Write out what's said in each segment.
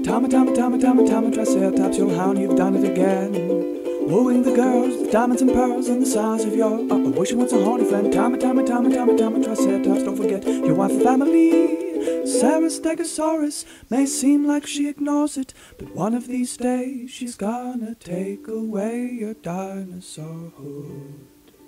Triceratops, your hound, you've done it again. Wooing the girls with diamonds and pearls and the size of your wishing once a horny friend. Triceratops, don't forget your wife and family. Sarah Stegosaurus may seem like she ignores it, but one of these days she's gonna take away your dinosaurhood.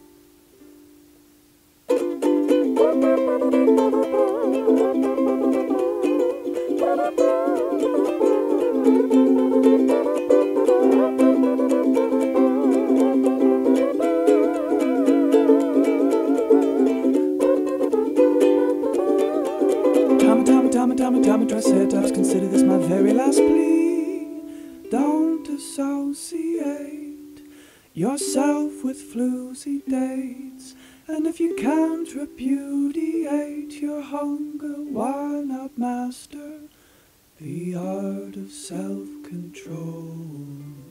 Triceratops, consider this my very last plea. Don't associate yourself with floozy dates, and if you can't repudiate your hunger, why not master the art of self-control?